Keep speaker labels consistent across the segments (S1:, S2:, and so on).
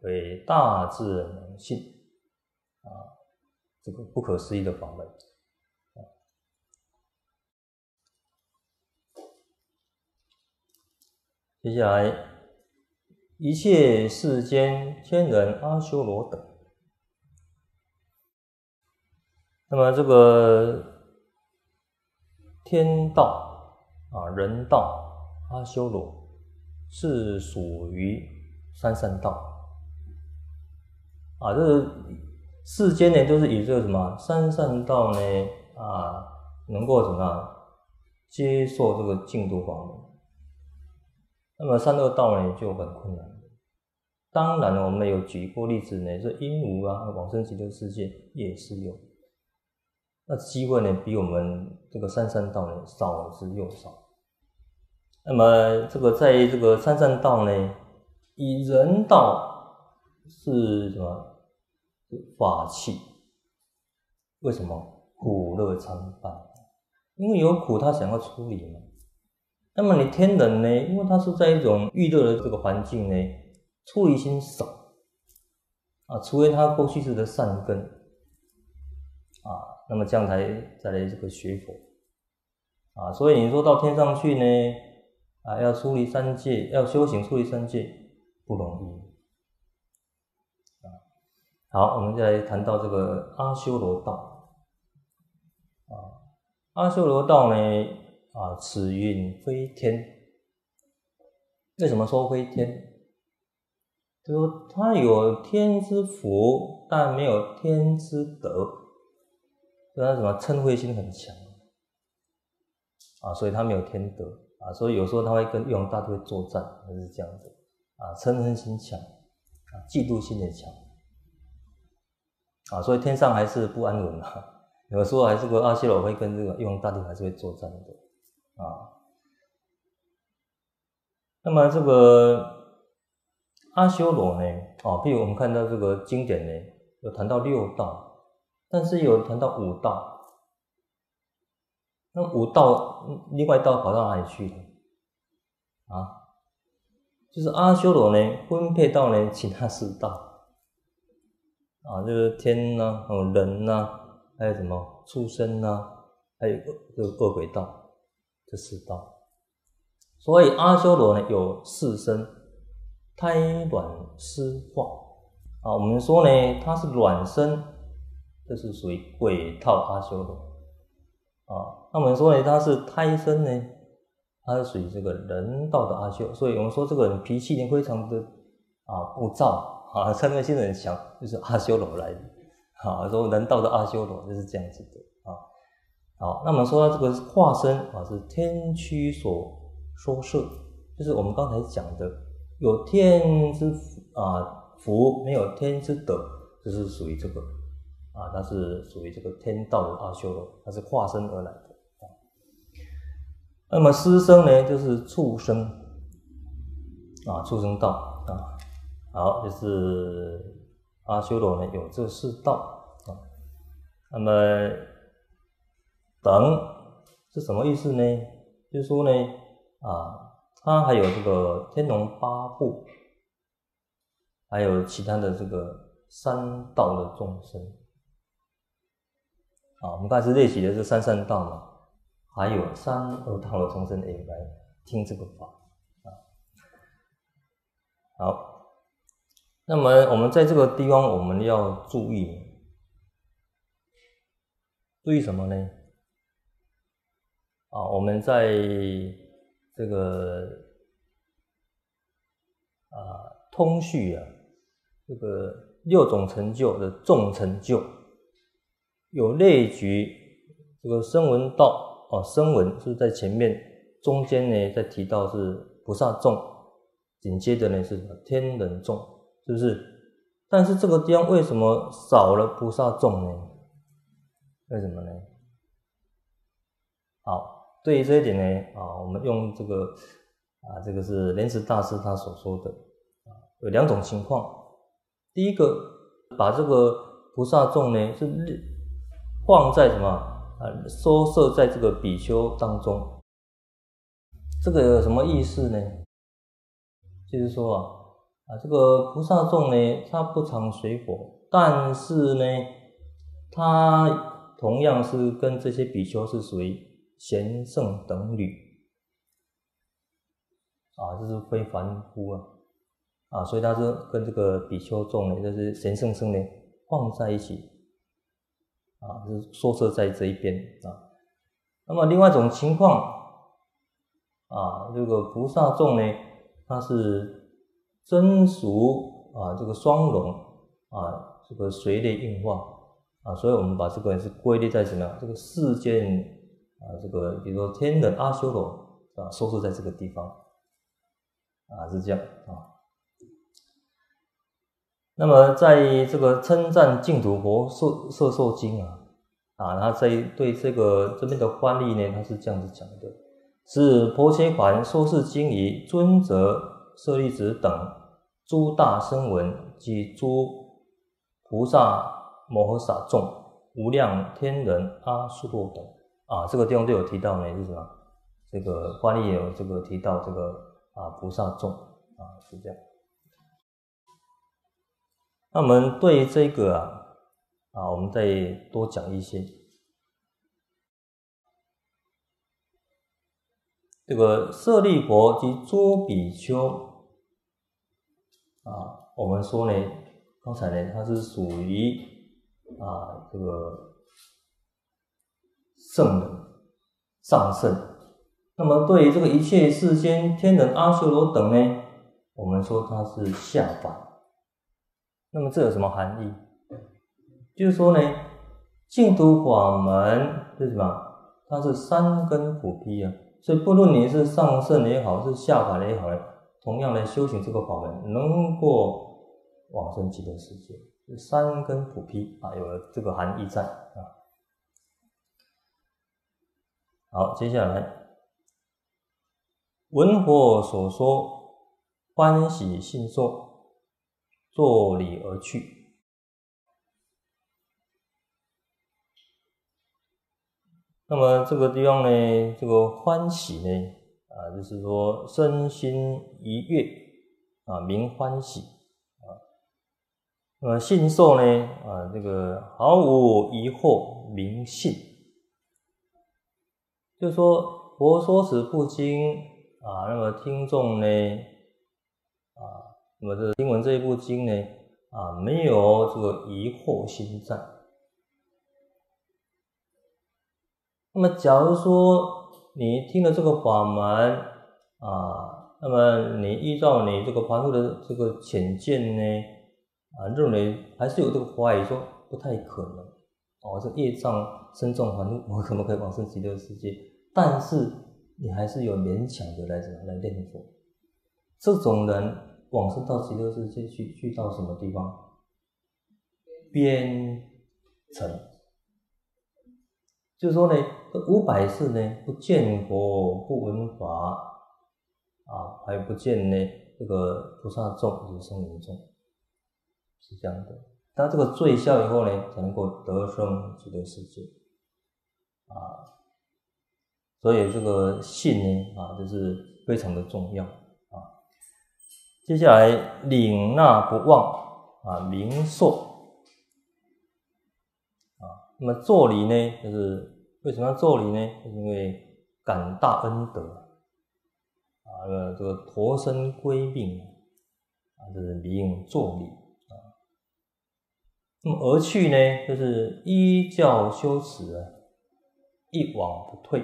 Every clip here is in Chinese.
S1: 为大智能性这个不可思议的法门。接下来，一切世间天人阿修罗等。那么这个天道人道、阿修罗是属于三善道这个世间呢，都是以这个什么三善道呢能够怎么样接受这个净土法门。那么三恶道呢就很困难。当然我们有举过例子呢，这阴无往生极乐世界也是有。那机会呢比我们这个三善道呢少之又少。那么这个在这个三善道呢，以人道是什么法器？为什么？苦乐参半，因为有苦他想要处理嘛。那么你天人呢，因为他是在一种欲乐的这个环境呢，处理心少除非他过去世的善根那么这样再来这个学佛所以你说到天上去呢要处理三界，要修行处理三界不容易好，我们再来谈到这个阿修罗道阿修罗道呢此云非天。为什么说非天？就说他有天之福，但没有天之德，所以他什么嗔恚心很强所以他没有天德所以有时候他会跟玉皇大帝作战，就是这样子嗔恨心强嫉妒心也强所以天上还是不安稳有时候还是个阿修罗会跟这个玉皇大帝还是会作战的那么这个阿修罗呢譬如我们看到这个经典呢有谈到六道，但是有谈到五道。那五道另外一道跑到哪里去了就是阿修罗呢分配到呢其他四道就是天人还有什么畜生还有这个恶鬼道，这四道。所以阿修罗呢有四身：胎卵湿化我们说呢它是卵生，这是属于鬼道阿修罗那我们说呢它是胎生呢，它是属于这个人道的阿修。所以我们说这个人脾气呢非常的暴躁嗔恨心很强，就是阿修罗来的说人道的阿修罗就是这样子的好，那我们说这个化身是天驱所说摄，就是我们刚才讲的有天之福没有天之德，就是属于这个它是属于这个天道的阿修罗，它是化身而来的那么湿生呢就是畜生畜生道好，就是阿修罗呢有这四道那么等是什么意思呢？就是说呢它还有这个天龙八部，还有其他的这个三道的众生我们刚才是列举的是三善道嘛，还有三恶道的众生也来听这个法好，那么我们在这个地方我们要注意什么呢？我们在这个通序这个六种成就的众成就有列举这个声闻道声闻是在前面，中间呢再提到是菩萨众，紧接着呢是什么天人众，是不是？但是这个地方为什么少了菩萨众呢？为什么呢？好，对于这一点呢我们用这个这个是莲池大师他所说的有两种情况。第一个，把这个菩萨众呢是放在什么收摄在这个比丘当中，这个有什么意思呢？就是说这个菩萨众呢，他不常随佛，但是呢，他同样是跟这些比丘是属于贤圣等侣这是非凡夫所以他是跟这个比丘众呢，就是贤圣僧呢放在一起就是说摄在这一边那么另外一种情况这个菩萨众呢，它是真俗这个双龙这个随类应化所以我们把这个是归类在什么样？这个世间这个比如说天人阿修罗收摄在这个地方是这样那么在这个称赞净土佛摄受经他在对这边的翻译呢，他是这样子讲的：是婆伽梵说是经仪尊者舍利子等诸大声闻及诸菩萨摩诃萨众无量天人阿修罗等这个地方都有提到呢，是什么？这个翻译也有这个提到这个菩萨众是这样。那我们对这个我们再多讲一些。这个舍利佛及诸比丘我们说呢，刚才呢，它是属于这个圣人上圣。那么对于这个一切世间天人阿修罗等呢，我们说它是下凡。那么这有什么含义？就是说呢，净土法门是什么？它是三根普披所以不论你是上圣也好，是下凡也好同样的修行这个法门，能够往生极乐世界，三根普披有了这个含义在好，接下来闻佛所说，欢喜信受，作礼而去。那么这个地方呢，这个欢喜呢就是说身心愉悦名欢喜那么信受呢这个毫无疑惑名信。就是说佛说此部经那么听众呢那么这个听闻这一部经呢没有这个疑惑心在。那么假如说你听了这个法门那么你依照你这个凡夫的这个浅见呢认为还是有这个怀疑，说不太可能这业障深重凡夫，我可不可以往生极乐世界？但是你还是有勉强的来念佛。这种人往生到极乐世界去到什么地方？边城。就是说呢，500世呢不见佛不闻法还不见呢这个菩萨众以及声闻众，是这样的。当这个罪消以后呢，才能够得生极乐世界所以这个信呢就是非常的重要接下来领纳不忘明受那么作礼呢，就是为什么要作礼呢？就是因为感大恩德这个投身归命就是名作礼那么而去呢，就是依教修持一往不退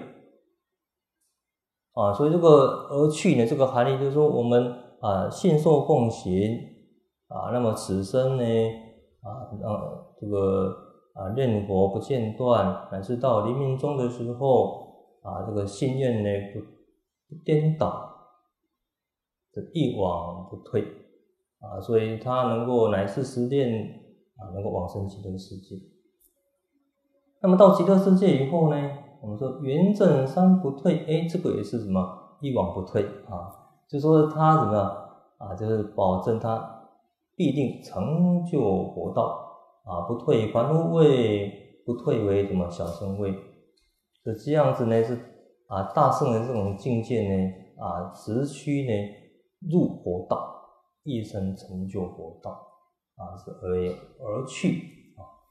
S1: 所以这个而去呢，这个含义就是说我们信受奉行那么此生呢这个念佛不间断，乃至到黎明中的时候这个信愿呢不颠倒，一往不退所以他能够乃至实践能够往生极乐世界。那么到极乐世界以后呢，我们说圆正三不退，这个也是什么？一往不退就说他怎么样就是保证他必定成就佛道不退凡夫位，不退为什么小乘位？就这样子呢，是大圣的这种境界呢直趋呢入佛道， 一生成就佛道是而去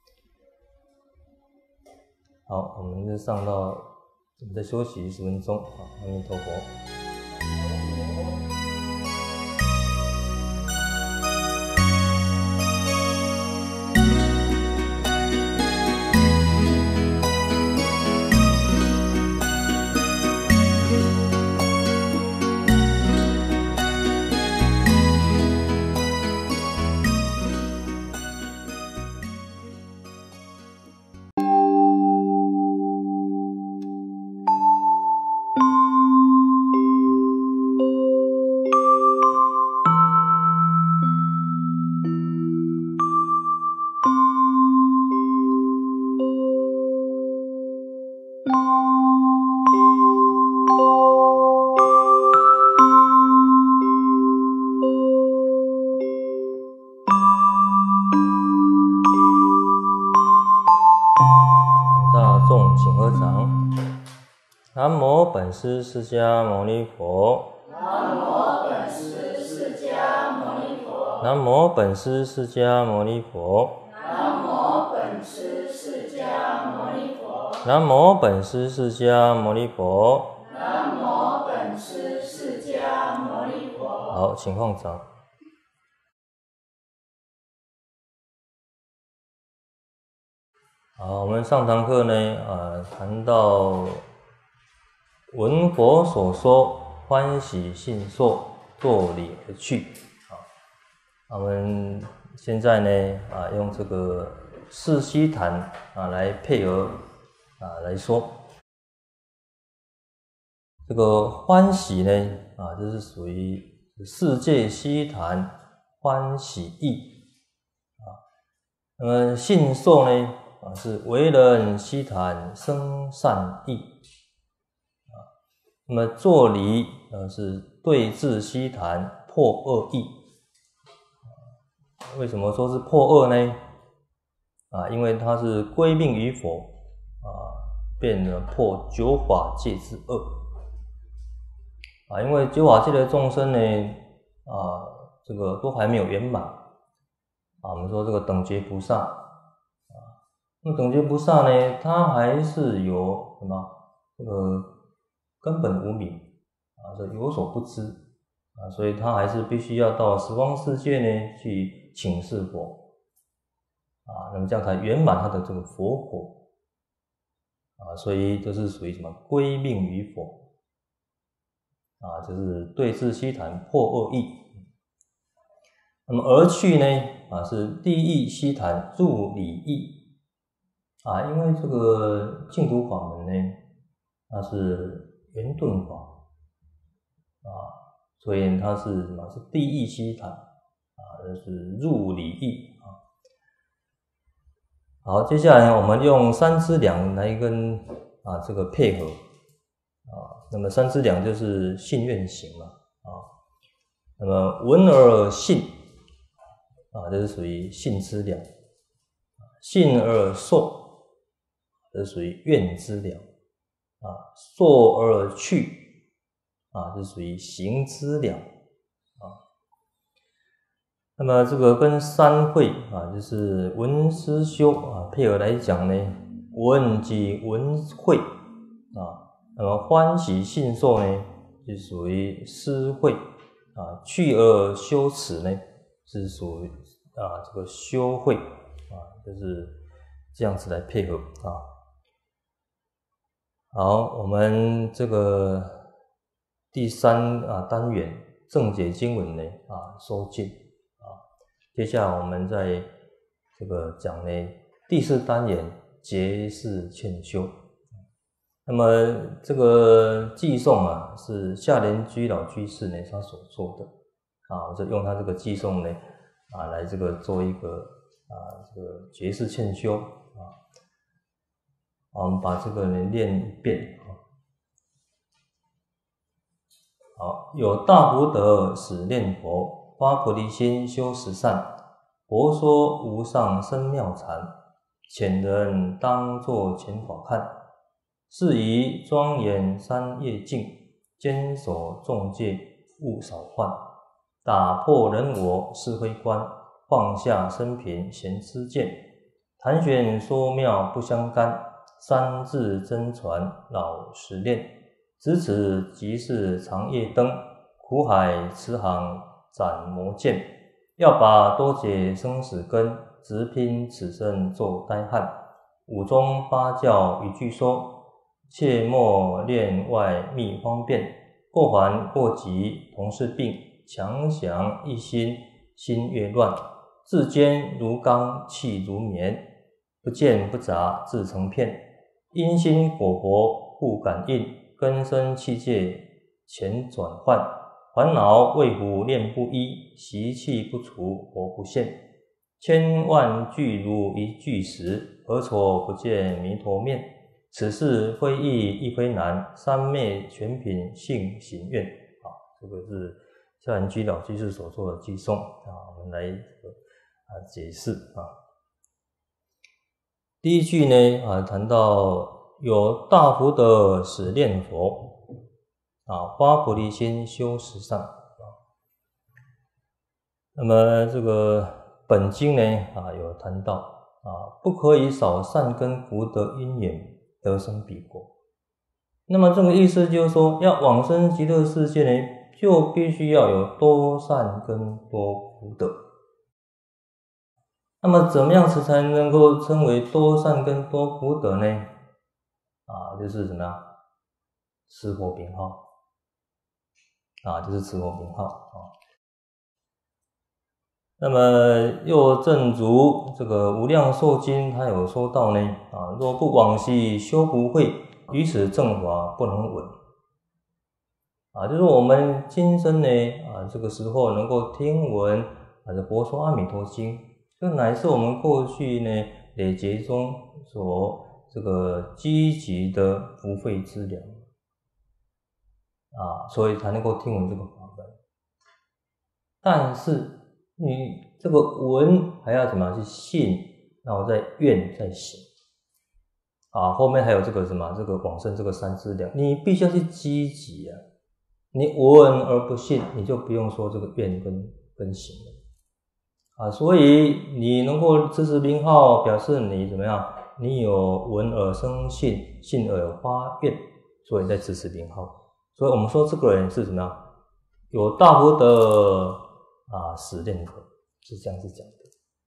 S1: 好，我们就上到，我们再休息10分钟阿弥陀佛。请合掌。南无本师释迦牟尼佛。
S2: 南无本师释迦牟尼佛。
S1: 南无本师释迦牟尼佛。
S2: 南无本师释迦牟尼佛。
S1: 南无本师释迦牟尼佛。
S2: 南无本师释迦牟尼佛。
S1: 好，请放掌。好，我们上堂课呢，谈到闻佛所说，欢喜信受，作礼而去。我们现在呢，用这个四悉檀来配合来说，这个欢喜呢，就是属于世界悉檀欢喜意那么信受呢？是为人悉檀生善意那么作礼是对治悉檀破恶意为什么说是破恶呢？因为它是归命于佛变得破九法界之恶因为九法界的众生呢这个都还没有圆满我们说这个等觉菩萨那么等觉菩萨呢，他还是有什么这个根本无明这有所不知所以他还是必须要到十方世界呢去请示佛那么这样才圆满他的这个佛果所以就是属于什么归命于佛就是对治悉檀破恶意。那么而去呢是地义悉檀入理义因为这个净土法门呢，它是圆顿法所以它是什么？是地义悉檀就是入理义好，接下来我们用三资粮来跟这个配合那么三资粮就是信愿行嘛那么闻而信这是属于信资粮，信而受。这是属于愿资粮受而去这是属于行资粮那么这个跟三会就是闻思修配合来讲呢，闻即闻会那么欢喜信受呢就属于思会去而修持呢是属于这个修会就是这样子来配合好，我们这个第三单元正解经文呢收尽接下来我们在这个讲呢第四单元结事劝修。那么这个偈颂是下莲居老居士呢他所做的我就用他这个偈颂呢来这个做一个这个结事劝修我们把这个呢念一遍好，有大福德使念佛，发菩提心修十善，佛说无上深妙禅，浅人当作浅法看。是以庄严三业净，坚守众戒勿少犯。 打破人我是非观，放下生平闲知见，谈玄说妙不相干，三字真传老实练，知此即是长夜灯，苦海慈航斩魔剑，要把多解生死根，直拼此生做呆汉，五宗八教一句说，切莫恋外觅方便，过还过急同是病，强想一心心越乱，志坚如钢气如棉，不见不杂自成片，因心果佛不感应，根生气界前转换，烦恼为胡念不一，习气不除佛不现，千万句如一句时，何愁不见弥陀面，此事非易亦非难，三昧全凭性行愿。这个是下兰居老居士所做的偈颂我们来解释第一句呢谈到有大福德使念佛发菩提心修十善那么这个本经呢有谈到不可以少善根福德因缘得生彼国。那么这个意思就是说，要往生极乐世界呢，就必须要有多善根多福德。那么怎么样才能够称为多善根多福德呢？就是怎么样？持佛名号就是持佛名号那么又正如这个无量寿经他有说到呢若不往昔修不会，于此正法不能闻就是我们今生呢这个时候能够听闻佛说阿弥陀经，这乃是我们过去呢累劫中所这个积极的福慧资粮所以才能够听闻这个法门。但是你这个闻还要怎么样去信，然后再愿再行后面还有这个什么这个往生这个三资粮，你必须要去积极你闻而不信，你就不用说这个愿跟行了所以你能够持持名号，表示你怎么样？你有闻而生信，信而有发愿，所以在持持名号。所以我们说这个人是怎么样？有大福德使念佛，是这样子讲的。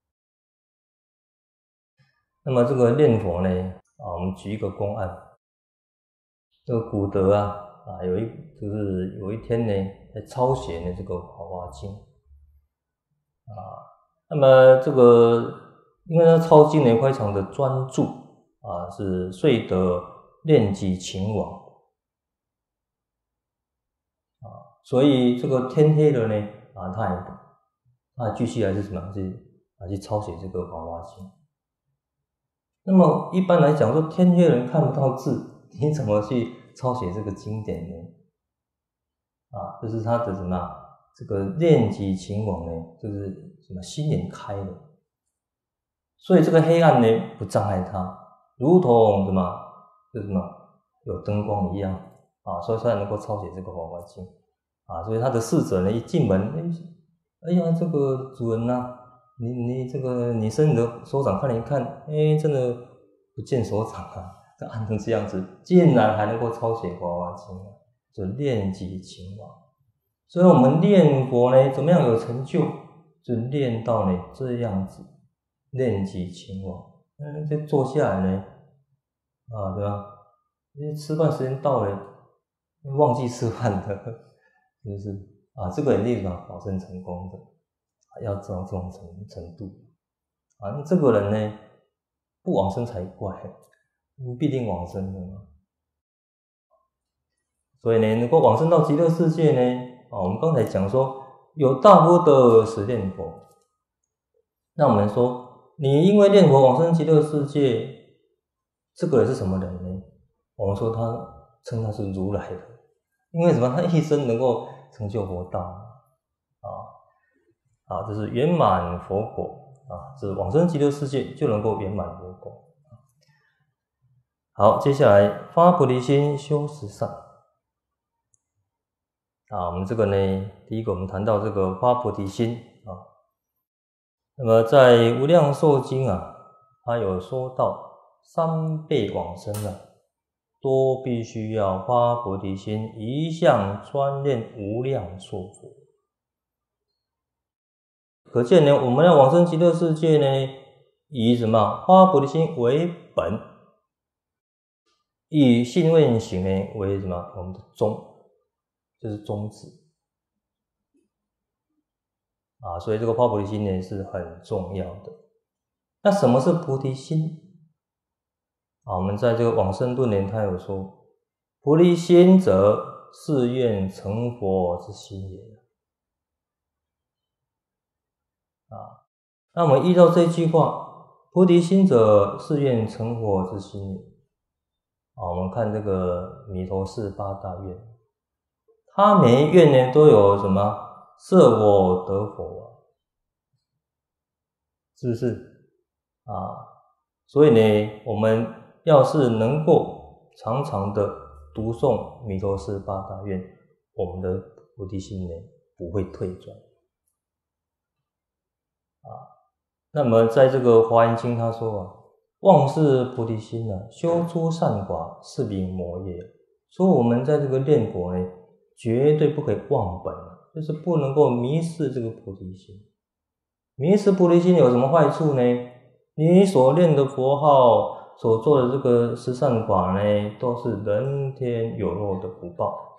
S1: 那么这个念佛呢我们举一个公案。这个古德有一天呢在抄写呢这个《法华经》那么这个因为他抄经呢非常的专注是遂得念及情网所以这个天黑了呢他继续还是什么去抄写这个《法华经》。那么一般来讲说天黑人看不到字，你怎么去抄写这个经典呢就是他的什么这个念及情网呢就是什么心眼开了，所以这个黑暗呢不障碍他，如同什么就什么有灯光一样所以才能够抄写这个《法华经》所以他的侍者呢一进门哎呀这个主人你这个你伸你的手掌看了一看真的不见手掌这暗成这样子，竟然还能够抄写《法华经》就念及情网。所以我们念佛呢怎么样有成就，就念到呢这样子念及情网就坐下来呢对吧？因为吃饭时间到了忘记吃饭的就是这个人立马保证成功的要到这种程度那这个人呢不往生才怪，必定往生的所以呢能够往生到极乐世界呢我们刚才讲说有大福德使念佛，那我们说你因为念佛往生极乐世界，这个人是什么人呢？我们说称他是如来的，因为什么？他一生能够成就佛道这是圆满佛果是往生极乐世界就能够圆满佛果。好，接下来发菩提心修十善我们这个呢，第一个我们谈到这个发菩提心啊。那么在《无量寿经》它有说到3辈往生都必须要发菩提心，一向专念无量寿佛。可见呢，我们要往生极乐世界呢，以什么发菩提心为本，以信愿行呢为什么我们的宗，就是宗旨所以这个发菩提心呢是很重要的。那什么是菩提心？我们在这个往生论呢，他有说，菩提心者，誓愿成佛之心也。那我们依照这句话，菩提心者，誓愿成佛之心也。我们看这个弥陀寺8大愿，它每一愿呢都有什么？设我得佛是不是？所以呢，我们要是能够常常的读诵弥陀寺8大愿，我们的菩提心呢不会退转。那么在这个华严经他说忘失菩提心修诸善法，是名魔业。所以我们在这个念佛呢，绝对不可以忘本，就是不能够迷失这个菩提心。迷失菩提心有什么坏处呢？你所念的佛号，所做的这个十善法呢，都是人天有漏的福报，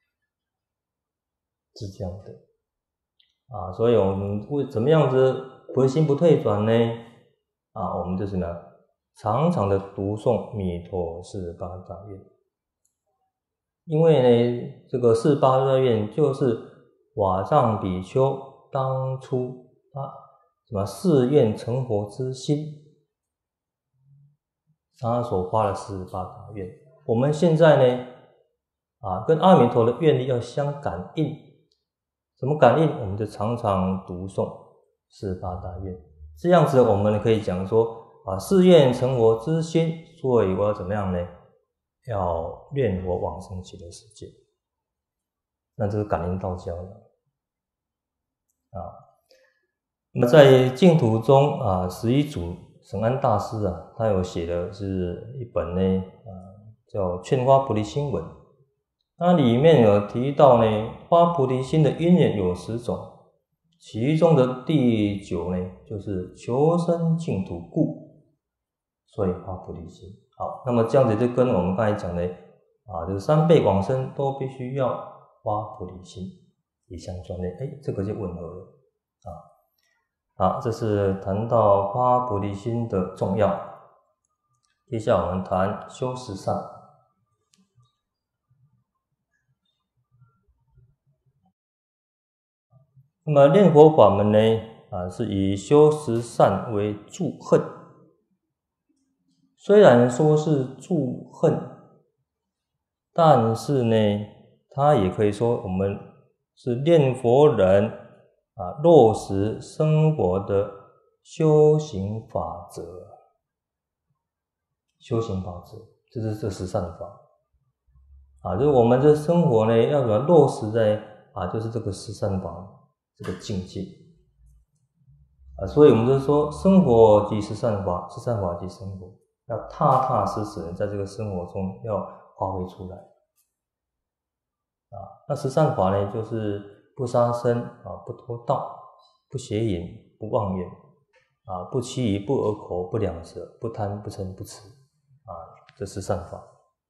S1: 是这样的所以我们为怎么样子菩提心不退转呢？我们就是常常的读诵弥陀寺8大愿。因为呢，这个寺8大愿就是瓦藏比丘当初誓愿成佛之心，他所发的48大愿。我们现在呢，跟阿弥陀的愿力要相感应。怎么感应？我们就常常读诵48大愿，这样子我们可以讲说誓愿成佛之心，所以我要怎么样呢？要愿我往生极乐世界。那这是感应道交的那么在净土中11祖审安大师他有写的是一本呢叫《劝发菩提心文》。它里面有提到呢，发菩提心的因缘有10种，其中的第9呢，就是求生净土故，所以发菩提心。好，那么这样子就跟我们刚才讲的这个3辈往生都必须要发菩提心，一向专念，这个就吻合了好，这是谈到发菩提心的重要。接下来我们谈修十善。那么念佛法门呢，是以修十善为助恨。虽然说是助恨，但是呢，它也可以说我们是念佛人落实生活的修行法则。修行法则，这是这十善法就是我们的生活呢，要把它落实在就是这个十善法这个境界所以我们就说生活即十善法，十善法即生活，要踏踏实实在这个生活中要发挥出来那十善法呢，就是不杀生不偷盗，不邪淫，不妄言不欺疑，不訛口，不两舌，不贪，不嗔，不痴这十善法。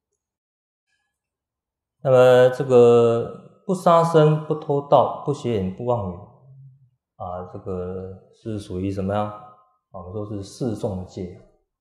S1: 那么这个不杀生，不偷盗，不邪淫，不妄语这个是属于什么呀？我们说是四众戒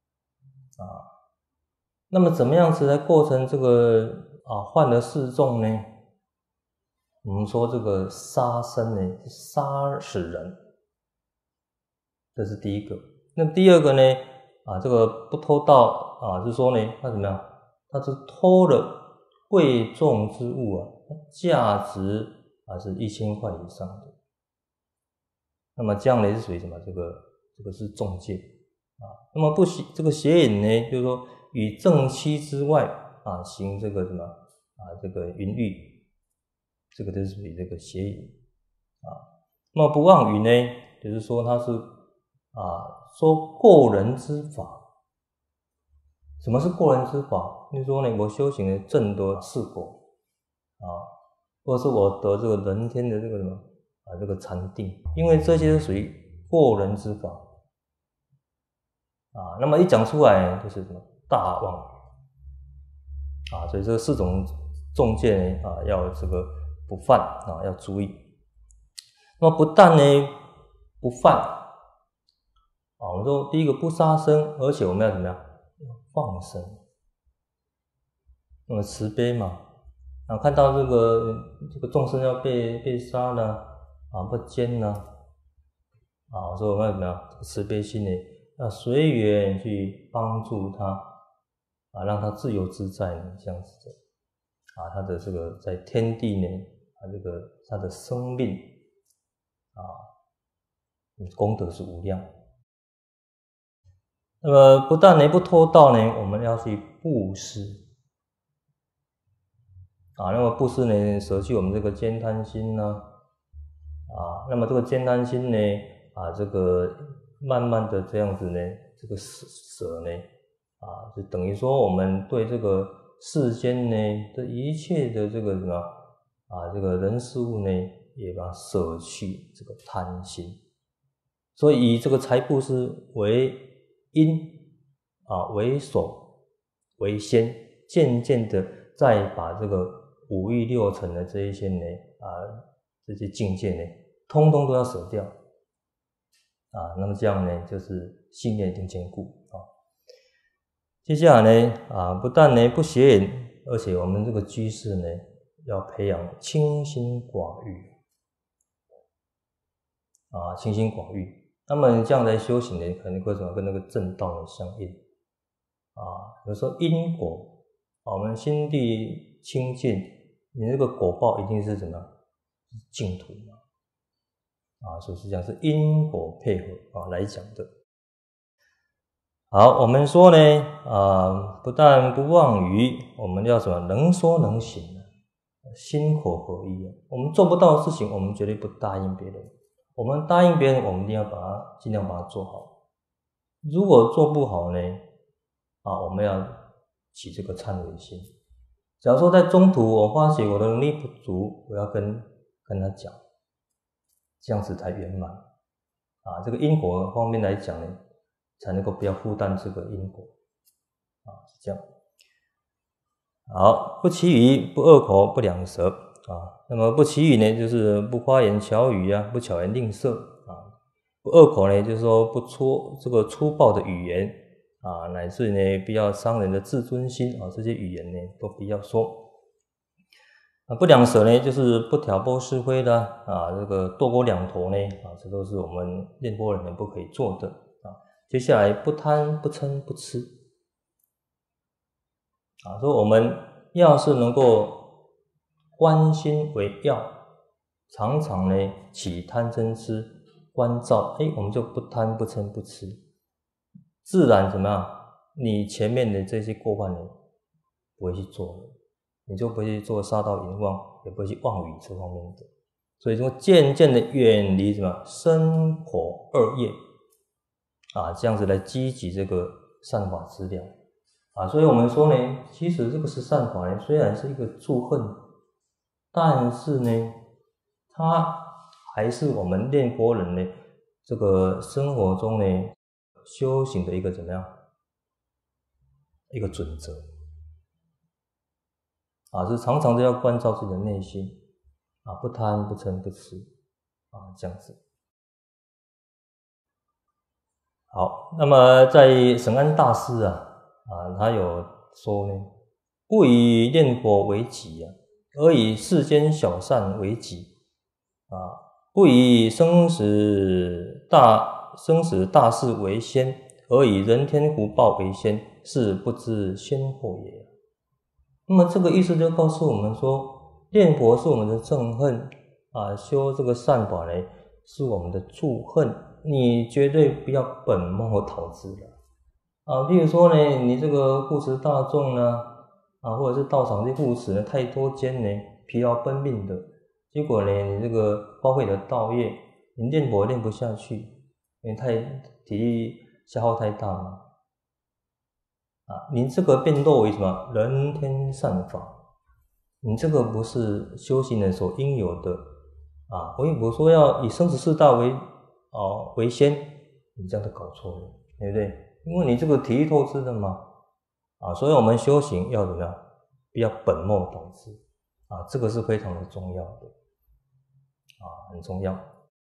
S1: 那么怎么样子来构成这个犯了四众呢？我们说这个杀生呢，杀死人，这是第一个。那第二个呢这个不偷盗就是说呢，他怎么样？他是偷了贵重之物价值是1000块以上的。那么这样呢是属于什么？这个是重戒那么这个邪淫呢，就是说与正妻之外行这个什么这个淫欲这个就属于这个邪淫啊。那么不妄语呢，就是说它是说过人之法。什么是过人之法？就是说呢，我修行的正得四果或者是我得这个人天的这个什么这个禅定，因为这些是属于过人之法那么一讲出来就是什么大妄语所以这四种重戒呢要这个不犯要注意。那么不但呢不犯我们说第一个不杀生，而且我们要怎么样？放生，那么慈悲嘛，看到这个众生要被杀了不奸了所以我们要怎么样？慈悲心呢，要随缘去帮助他让他自由自在呢，这样子的他的这个在天地呢这个他的生命功德是无量。那么不但呢不偷盗呢，我们要去布施那么布施呢，舍弃我们这个慳贪心那么这个慳贪心呢这个慢慢的这样子呢，这个舍呢就等于说我们对这个世间呢的一切的这个什么这个人事物呢，也把它舍去这个贪心。所以以这个财布施为因为首为先，渐渐的再把这个五欲六尘的这一些呢这些境界呢，通通都要舍掉那么这样呢，就是信念一定坚固接下来呢不但呢不邪淫，而且我们这个居士呢，要培养清心寡欲清心寡欲。那么这样来修行呢，可能会怎么跟那个正道相应有时候因果我们心地清净，你那个果报一定是什么？净土所以实际上是因果配合来讲的。好，我们说呢不但不妄语，我们要什么？能说能行心口合一我们做不到的事情，我们绝对不答应别人。我们答应别人，我们一定要尽量把它做好。如果做不好呢我们要起这个忏悔心。假如说在中途我发觉我的能力不足，我要跟他讲，这样子才圆满这个因果方面来讲呢，才能够不要负担这个因果是这样。好，不绮语，不恶口，不两舌那么不绮语呢，就是不花言巧语不巧言令色不恶口呢，就是说不这个粗暴的语言乃至呢不要伤人的自尊心这些语言呢都不要说不两舌呢，就是不挑拨是非的这个斗狗两头呢这都是我们念佛人不可以做的接下来不贪不嗔不痴所以我们要是能够观心为要，常常呢起贪嗔痴关照我们就不贪不嗔不痴，自然怎么样？你前面的这些过犯呢不会去做了，你就不会去做杀盗淫妄，也不会去妄语这方面的。所以说渐渐的远离什么身口二业这样子来积集这个善法资粮所以我们说呢，其实这个十善法呢，虽然是一个助恨，但是呢它还是我们念佛人呢这个生活中呢修行的一个怎么样一个准则就是常常都要关照自己的内心不贪不嗔不痴这样子。好，那么在审安大师他有说呢，不以念佛为己而以世间小善为己不以生死大事为先，而以人天福报为先，是不知先后也。那么这个意思就告诉我们说，念佛是我们的正恨修这个善法呢是我们的助恨，你绝对不要本末倒置的比如说呢，你这个护持大众呢或者是道场去护持呢太多间呢疲劳奔命的结果呢，你这个花费的道业，你练佛练不下去，因为体力消耗太大嘛。你这个变落为什么？人天善法，你这个不是修行人所应有的我说要以生死四大为先，你这样都搞错了，对不对？因为你这个体力透支的嘛，所以我们修行要怎么样？不要本末倒置这个是非常的重要的很重要。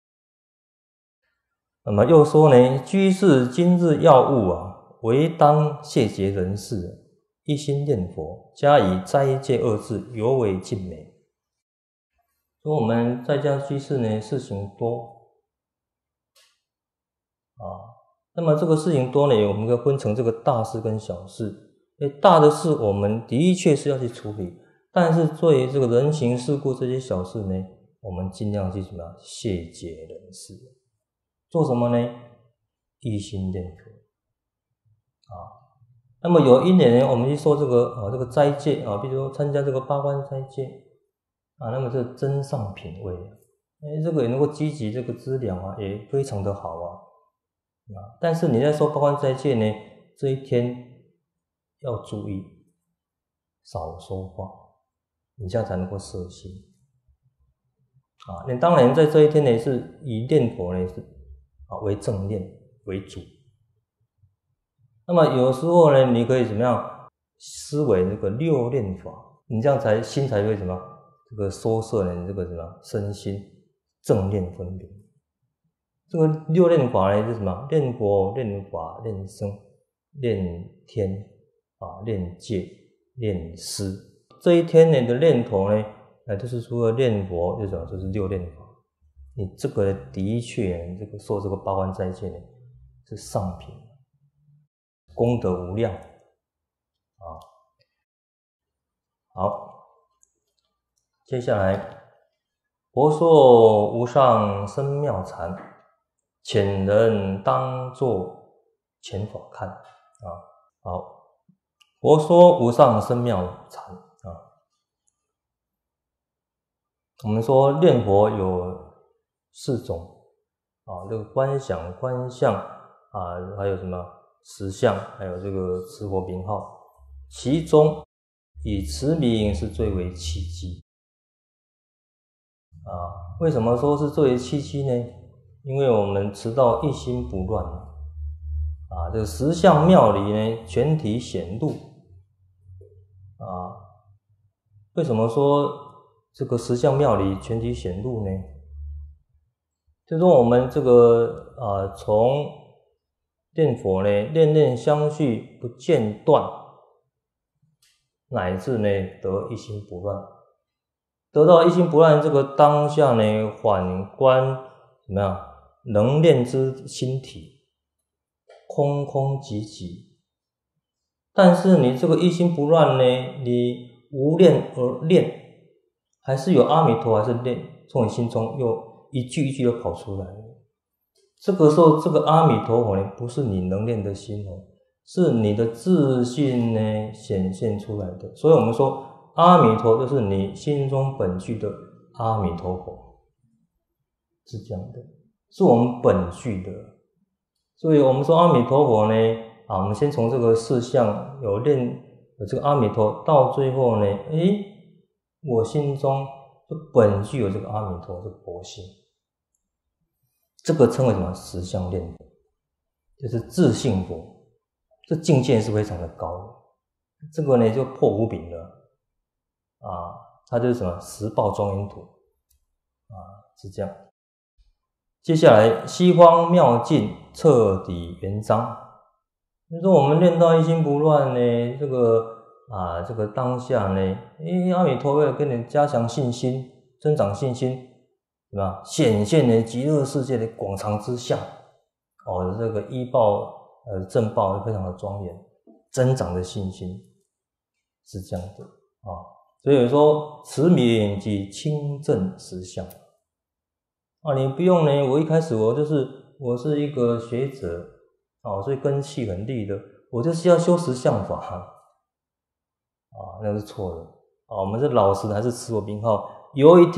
S1: 那么又说呢，居士今日要务唯当谢绝人事，一心念佛，加以斋戒二字，尤为尽美。所以我们在家居士呢，事情多那么这个事情多呢，我们可以分成这个大事跟小事。大的事我们的确是要去处理，但是对于这个人情世故这些小事呢，我们尽量去谢绝人事。做什么呢？一心念佛那么有一年呢，我们去受这个斋戒比如说参加这个八关斋戒那么这增上品位这个也能够积极这个资粮也非常的好但是你在受八关斋戒呢，这一天要注意少说话，你这样才能够摄心你当然在这一天呢，是以念佛呢是为正念为主。那么有时候呢，你可以怎么样思维这个六念法，你这样心才会这个收摄呢，这个身心正念分别。这个六念法呢是什么？念佛、念法、念僧、念天念戒、念施。这一天呢的念头呢，就是除了念佛，就是六念法。你这个的确，这个受这个八关斋戒呢是上品，功德无量好，接下来佛说无上深妙禅，浅人当作浅法看好，佛说无上深妙禅我们说念佛有4种这个观想、观相还有什么实相，还有这个持佛名号，其中以持名是最为契机为什么说是最为契机呢？因为我们持到一心不乱这个实相妙理呢全体显露为什么说这个实相妙理全体显露呢？就是说我们这个从念佛呢念念相续不间断，乃至呢得一心不乱。得到一心不乱这个当下呢，反观怎么样？能念之心体空空寂寂，但是你这个一心不乱呢，你无念而念，还是有阿弥陀，还是念从你心中又一句一句的跑出来。这个时候这个阿弥陀佛呢，不是你能念的心是你的自信呢显现出来的。所以我们说阿弥陀就是你心中本具的阿弥陀佛，是这样的，是我们本具的。所以我们说阿弥陀佛呢我们先从这个事相有这个阿弥陀，到最后呢我心中就本具有这个阿弥陀这个佛性，这个称为什么？实相念佛，就是自性佛，这境界是非常的高的。这个呢就破无明了它就是什么？十报庄严土是这样。接下来西方妙境彻底圆彰，就是说我们念到一心不乱呢，这个当下呢阿弥陀为了跟你加强信心，增长信心，对吧？显现呢极乐世界的广长之相这个依报正报非常的庄严，增长的信心是这样的所以说持名即清正实相你不用呢，我一开始我是一个学者所以根器很利的，我就是要修实相法那是错的我们是老实的，还是持我名号，有一天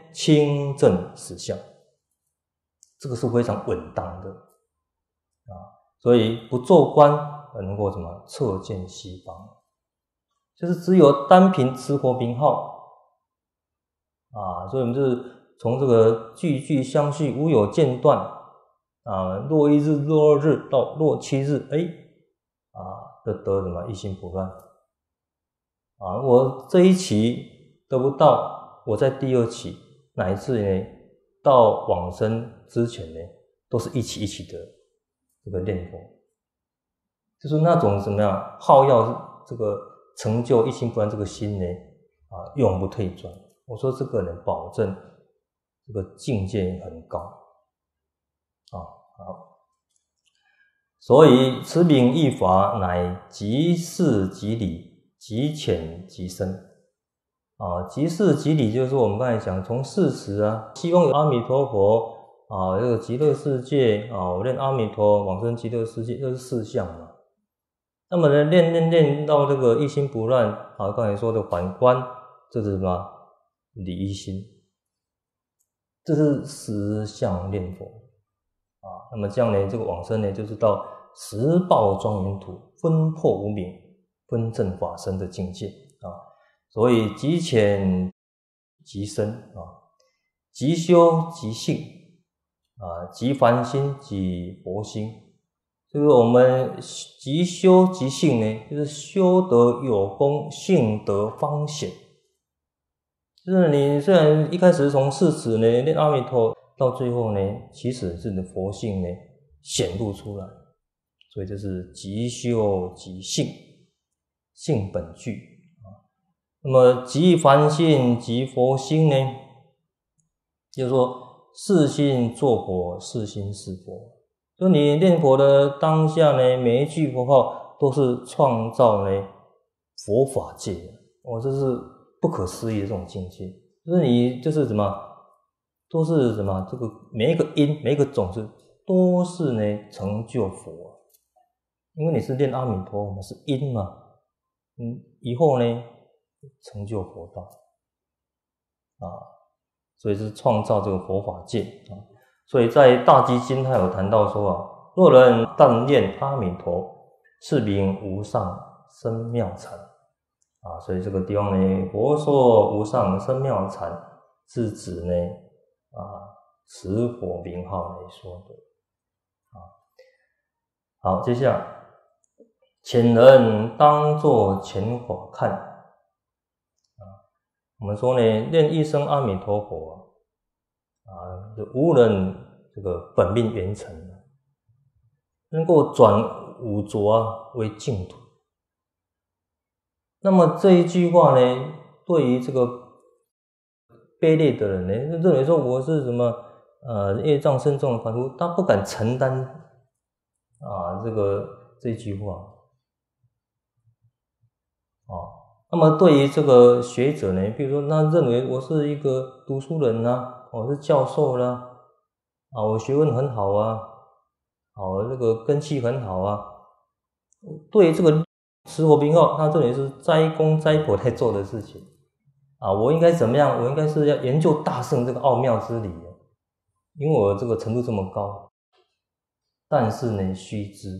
S1: 清正实相，这个是非常稳当的啊。所以不做观能够什么彻见西方，就是只有单凭持佛名号啊。所以我们就是从这个句句相续，无有间断啊，若一日若二日到若七日，就得什么一心不乱啊。我这一期得不到，我在第二期乃至呢到往生之前呢，都是一期一期的这个念佛，就是那种怎么样好要这个成就一心不乱这个心呢永不退转。我说这个呢保证这个境界很高好。所以持名义法乃即事即理，即浅即深即事即理就是我们刚才讲从事实希望有阿弥陀佛这个极乐世界我念阿弥陀往生极乐世界，这是事项嘛。那么呢练到这个一心不乱刚才说的反观，这是什么？理一心，这是实相念佛那么这样呢，这个往生呢就是到十报庄严土，分破无明，分正法身的境界所以即浅即深即修即性即凡心即佛心。就是我们即修即性呢，就是修得有功，性得方显。就是你虽然一开始从事实呢念阿弥陀，到最后呢其实是你的佛性呢显露出来。所以就是即修即性，性本具那么即凡心即佛心呢，就是说是心作佛，是心是佛。就你念佛的当下呢，每一句佛号都是创造呢佛法界这是不可思议的这种境界。就是你就是什么，都是什么，这个每一个因每一个种子都是呢成就佛因为你是念阿弥陀，我们是因嘛，以后呢成就佛道所以是创造这个佛法界所以在大基经他有谈到说若人但念阿弥陀，是名无上深妙禅所以这个地方呢，佛说无上深妙禅是指呢持佛名号来说的好，接下来浅人当作浅法看我们说呢念一声阿弥陀佛无人这个本命圆成能够转五浊为净土。那么这一句话呢，对于这个卑劣的人呢，认为说我是什么业障深重的凡夫，他不敢承担这句话那么对于这个学者呢，比如说他认为我是一个读书人我是教授啦我学问很好这个根器很好对于这个持佛名号，他认为是斋公斋婆在做的事情我应该怎么样？我应该是要研究大乘这个奥妙之理因为我这个程度这么高。但是呢，须知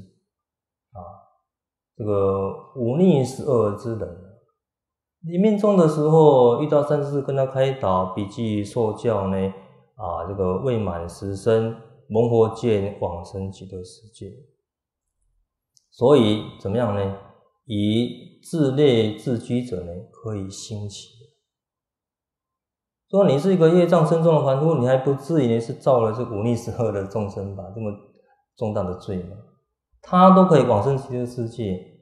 S1: 这个忤逆12之人，你命中的时候遇到善知识跟他开导，笔记受教呢这个未满10生蒙佛见往生极乐世界。所以怎么样呢？以自劣自居者呢，可以兴起。说你是一个业障深重的凡夫，你还不至于是造了这忤逆12的众生吧，这么重大的罪吗？他都可以往生极乐世界